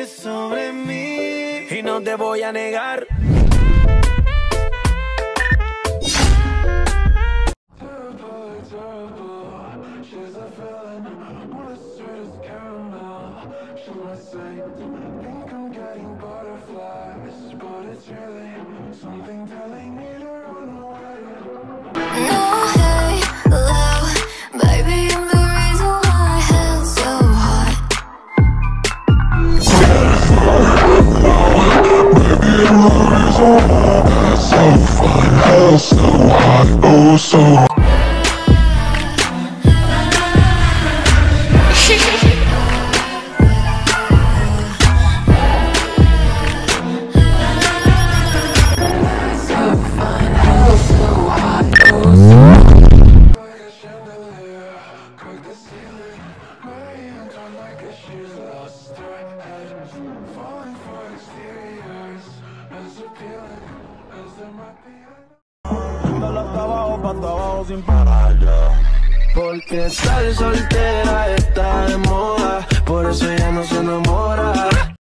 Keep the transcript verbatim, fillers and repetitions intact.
sabes sobre mí y no te voy a negar. So fine, hell so hot, oh so sin parar ya. Porque estar soltera está de moda, por eso ella no se enamora.